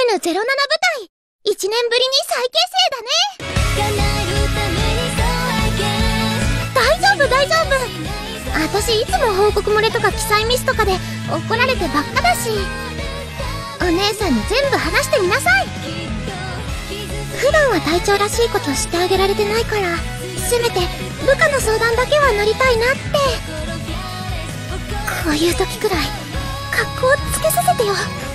07部隊、1年ぶりに再結成だね。大丈夫大丈夫。私いつも報告漏れとか記載ミスとかで怒られてばっかだし、お姉さんに全部話してみなさい。普段は隊長らしいことしてあげられてないから、せめて部下の相談だけは乗りたいなって。こういう時くらい格好つけさせてよ。